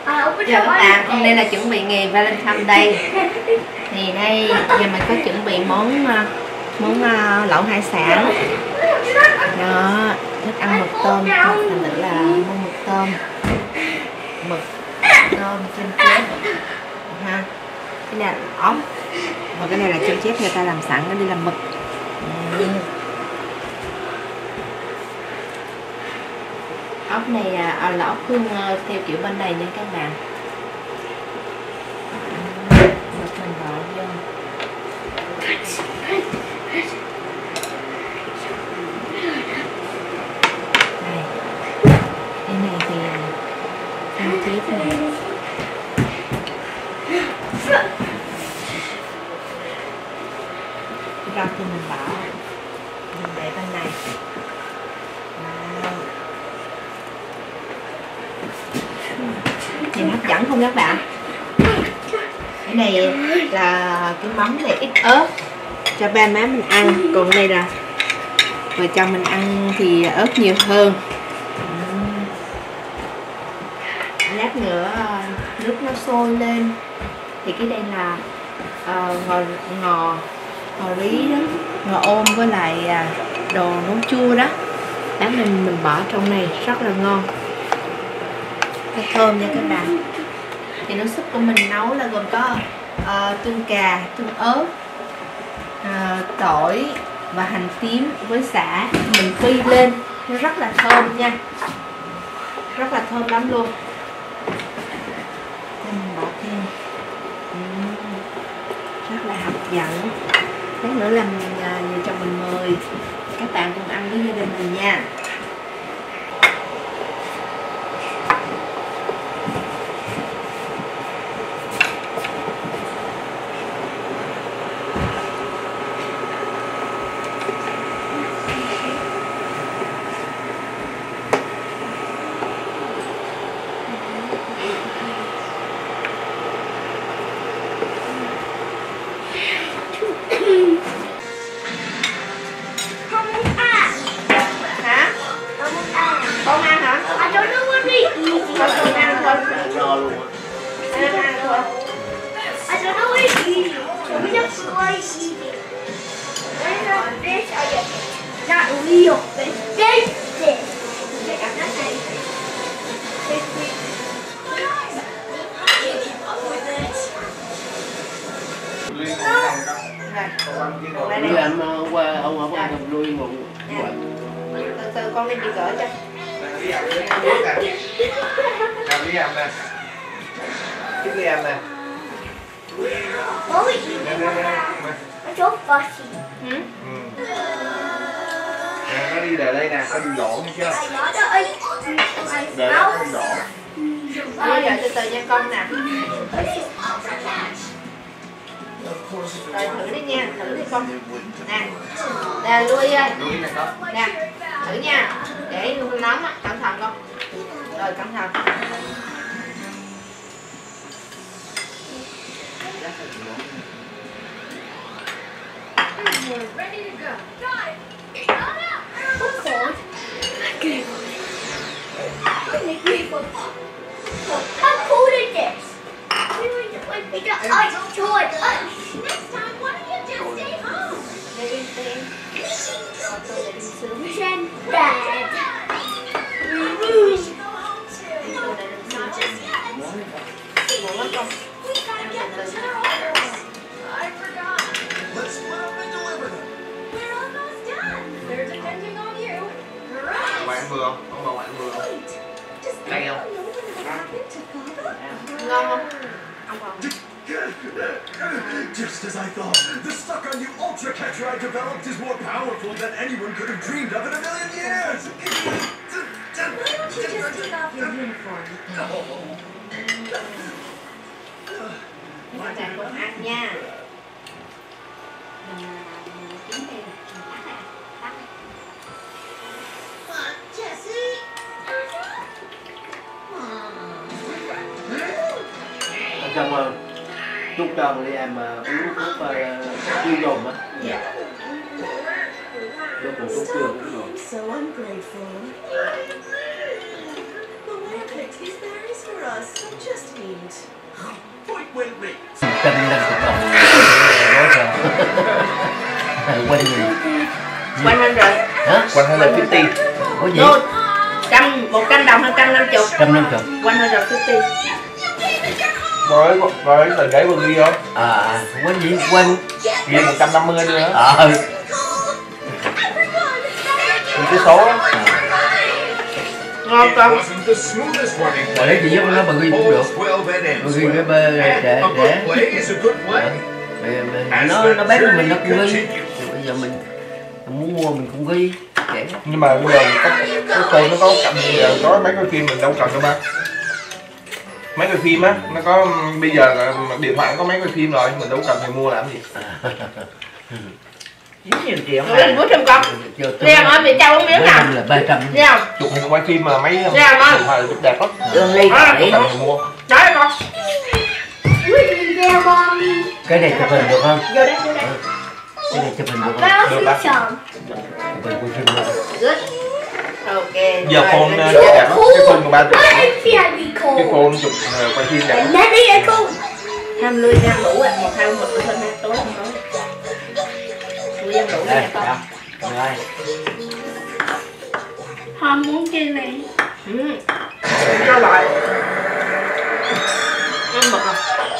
Chào các bạn, hôm nay là chuẩn bị ngày Valentine đây. Thì đây giờ mình có chuẩn bị món lẩu hải sản. Đó, thích ăn mực tôm, thành thử là mua mực tôm chim chép ha. Cái này là ốc, và cái này là chim chép người ta làm sẵn nó đi làm mực. Ốc này là ốc hương theo kiểu bên này nha các bạn. Mực mình bỏ vô. Đây. Cái này thì chim chép này. Rau thì mình bỏ, mình để bên này. Nhìn hấp dẫn không các bạn? Cái này là cái mắm này ít ớt cho ba má mình ăn, còn đây là vợ chồng mình ăn thì ớt nhiều hơn. Lát nữa nước nó sôi lên thì cái đây là ngò rí đó, ngò ôm với lại đồ nấu chua đó. Lát mình bỏ trong này rất là ngon, nó thơm nha các bạn. Thì nước súp của mình nấu là gồm có tương cà, tương ớt, tỏi và hành tím với sả. Mình phi lên nó rất là thơm nha, rất là thơm lắm luôn. Mình bỏ thêm rất là hấp dẫn. Lát nữa làm vợ chồng mình mời các bạn cùng ăn với gia đình mình nha. Con ăn hả? I don't know what we eat. Con ăn thôi. No luôn á. Ăn thôi. I don't know what we eat. So we just try eating. Where's the fish? Oh yeah. Not real fish. This fish. Đi làm qua ông ở qua cầm nuôi một Từ từ con lên chị gỡ cho. Đi ăn nè. Thích đi ăn nè. What we eat? It's so fussy. Nè, nó đi về đây nè, nó đi lộn chưa? I gotta eat my Để nó mouth. không đổ. Bây giờ từ từ nha con nè. Rồi thử đi nha, thử đi con. Nè. Nè Lui ơi. Lui nè con. Nè, thử nha. Để nóng á, cẩn thận con. Rồi cẩn thận. Ready to go. Drive. What's cold? Okay. How cool is this? We got ice to it. Next time, why don't you just stay home? Mission Dad. Not just yet. Ngủ con. We gotta get them to their orders. I forgot. Let's split up and deliver them. We're almost done. They're depending on you. Right. Bạn ăn mưa không? Ông bà bạn ăn mưa không? Wait. Does Đây anyone không? know what happened to Baba? Ngon không? Ăn không? Just as I thought, the stuck-on-you Ultra Catcher I developed is more powerful than anyone could have dreamed of in a million years! Why don't you just take off your uniform? Các bạn cùng ăn nha. Mình kiếm đây nè, mình tắt nè. Jessie. Cảm ơn. Chúc Trần đi em uống thuốc tiêu dùng á. Dạ. Lúc một thuốc tiêu cũng rồi. So ungrateful. The Olympics, is there place for us, so just eat. Wait. 150 đồng gói sò. Quên gì? Quanh hơn rồi. Hả? 150. Có gì? No, 100 đồng hay 150? 150. Quanh hơn rồi 50. Rồi mình để vừa ghi không? Quên gì? Quên. Ghi 150 nữa. Cái số á. Ngon con. Wasn't the smoothest running Rồi lấy gì giúp nó bà ghi cũng được. Bà ghi cái bê rẻ. play is a good play. Nó bán cho mình nó cũng ghi. Bây giờ mình muốn mua mình cũng ghi. Rẻ. Nhưng mà bây giờ cái phone nó có cạnh giờ có mấy cái phim mình đâu cần đâu ba. Mấy cái phim á, nó có bây giờ là điện thoại có mấy cái phim rồi, mình đâu cần phải mua làm gì. 9.000 triệu. Lên bút thêm con. Riêng ở Việt Châu uống miếng nào. Là 300. Thấy không? Chụp hình quay phim mà mấy điện không? thoại chụp đẹp lắm. Đường ly Đâu cần phải mua. Nói con. cái này chụp hình được không? Vô đây. Cái này chụp hình được không? Được bác. Chụp hình của phim luôn. Good. Ok. Giờ rồi, phone lên. đẹp lắm, cái phone của ba chụp. Cái Cái phone chụp quay phim đẹp lắm. 20 gram đủ ạ, 1 2 1 tối hôm nay tối. 10 gram đủ Đây, nha con. rồi. Hòm muốn chơi này. Cho lại. Ăn mực à?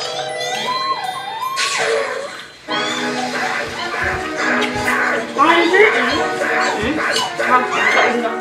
Con ăn chứ? Không, cho ăn đâu.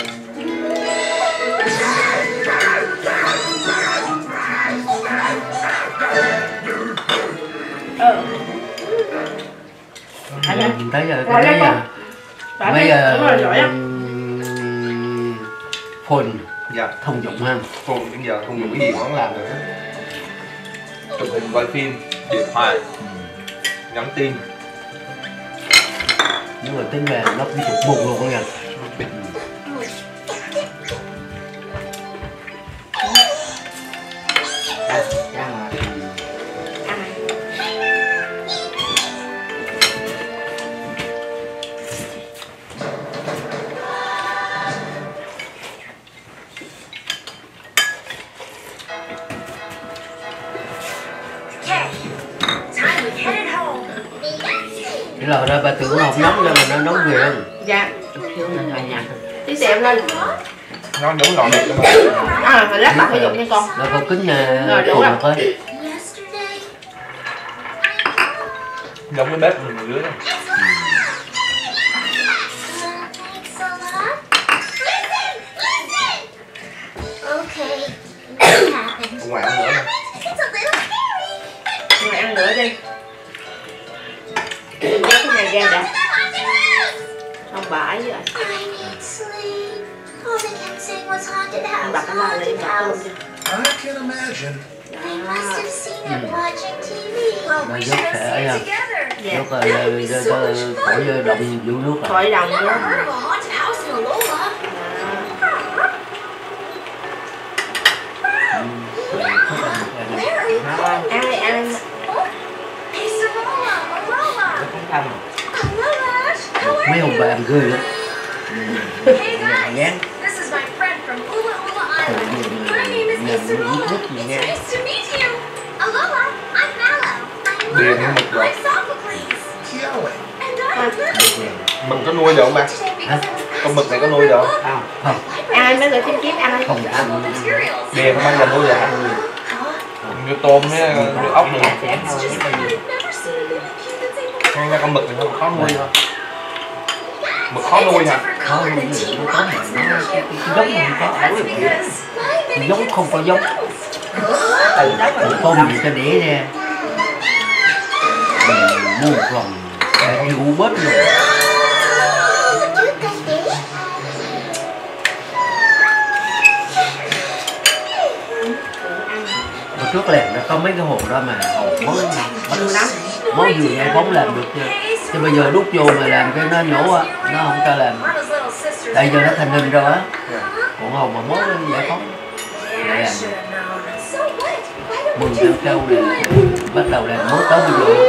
Mình thấy rồi, Rồi cái lên đấy con. mấy Đúng rồi, giỏi á. phone Dạ. thông dụng ha. Phone bây giờ không dùng cái gì cũng làm được hết. Chụp hình quay phim, điện thoại, nhắn tin. Nhưng mà tính về nó đi chụp bùng luôn nha. Cái lò ra bà tưởng hộp nóng cho mình nó nóng về không? Dạ. Thiếu là nhạt. Tí xẹo lên. Nó nấu nồi đẹp lắm. Rồi lát bạc phải dùng nha con. Nó có kính Rồi, đủ rồi. thôi. Giống cái bếp mình dưới đó. Ngoài ăn nữa. Rồi ăn nữa đi. Mình dắt cái này ra đã. Không bãi rồi. Anh bật cái la lên bật luôn đi. I can imagine. Nó dốc sẽ nha. Dạ. Dốc khỏi động vụ nước rồi. Khỏi đồng nữa. Ăn đi ăn. Mấy ông bà ăn ghê lắm. Hey guys, Ngán. this is my friend from Ula Ula Island. My name is Isarola. It's nice to meet you. Aloha, I'm Mallow. Điền cái mực rồi. I'm Sophocles. Kiawe. And I'm Lily. Mình có nuôi được không ba? Con mực này có nuôi được không? Không. Ăn anh mấy người kiếm kiếm ăn đi. Không ăn. Materials. Điền không bao giờ nuôi được. Như tôm với như ốc nữa. It's just that I've never seen a Lilliput that's able to Ngay con mực này nó khó nuôi thôi. Mực khó nuôi hả? Khó nuôi gì nó có mà nó cái giống không có ở được kia. Giống không có giống. Tự tôm gì cho đĩa ra. Mình mua một lần như u bớt luôn. Hồi trước là nó có mấy cái hồ đó mà món gì hay bóng làm được nha. Chứ bây giờ đút vô mà làm cái nó nhổ á, nó không cho làm. Đây giờ nó thành hình rồi á. Còn hồng mà mới giải phóng để làm. Mừng tháng sau là bắt đầu làm mới tới bây giờ.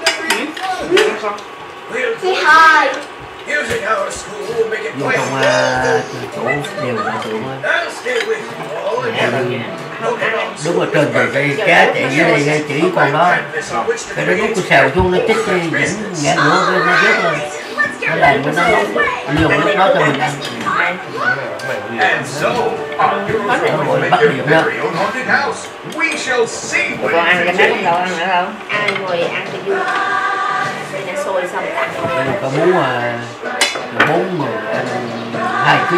Using our school will make it Vô quite trong chỗ đều là tượng á. I'll stay with you all and Theo như không ăn. Đúng rồi, trên rồi cây cá chạy dưới đây ngay chỉ con đó. Cái đó lúc cái xèo xuống nó chích cái vẫn ngã nữa cái nó rớt lên. Nó làm cái nó liều lúc đó cho mình ăn. And so, are you ready to make your very own haunted house? We shall see Con what ăn it cái bánh đâu takes. ăn nữa không? Ai ngồi ăn cho vui. Đây nó sôi xong tặng. Đây là có bốn người ăn 2 kg.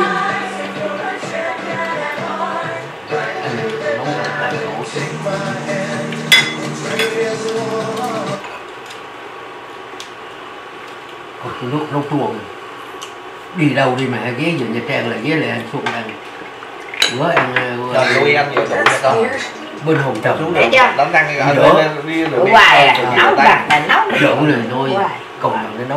Ăn nấu tại chỗ. Còn lúc tuồng đi đâu đi mà ghé về Nha Trang là ghé lại ăn Xuân ăn bữa ăn Rồi nuôi ăn nhiều đủ cho con. bên Hồng Trầm Thấy chưa? Đánh răng cái Nữa. Đủ hoài à, nấu bạc là nấu rượu này thôi còn bằng cái nấu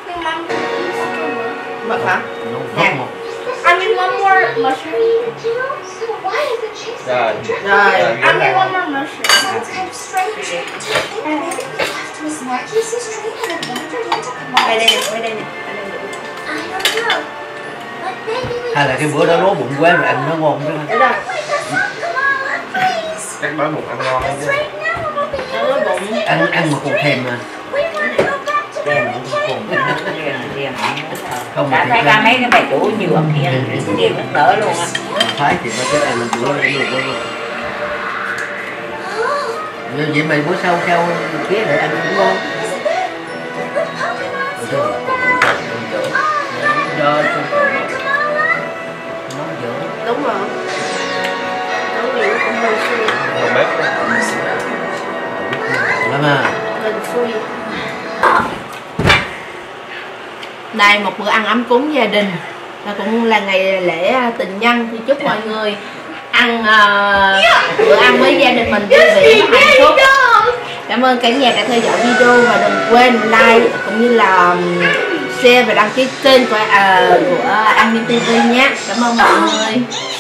mật hả? nấu phát một I need one more mushroom. Why is it chasing? Rồi. Rồi. I need one more mushroom. Sounds kind of strange. Do you think maybe we left to his Marquis's dream and it wandered into Đây đây Kamal's? nè, đây nè. I don't know. But maybe we hay là cái bữa đó đói bụng quá rồi ăn nó ngon chứ Đúng rồi. wake us up, Kamala, please. Chắc đói bụng ăn ngon It's chứ. right now, we'll be Nó here. bụng. ăn mà còn thèm mà We want to go back to Đem the cũng cùng không đã mà thấy thiệt ba ra mấy cái bài chủ nhiều âm kia đem nó đỡ luôn á. phái thì có cái ăn mình bữa này luôn đó như vậy mày bữa sau kia lại ăn cũng ngon do nấu dở Đúng rồi. Nấu nhiều cũng hơi xui. Đầu bếp. lắm à Mình xui. Đây một bữa ăn ấm cúng gia đình. Và cũng là ngày lễ tình nhân thì chúc mọi người ăn bữa ăn với gia đình mình vui vẻ và hạnh phúc. Cảm ơn cả nhà đã theo dõi video và đừng quên like cũng như là share và đăng ký kênh của An Nhiên TV nhé. Cảm ơn mọi người.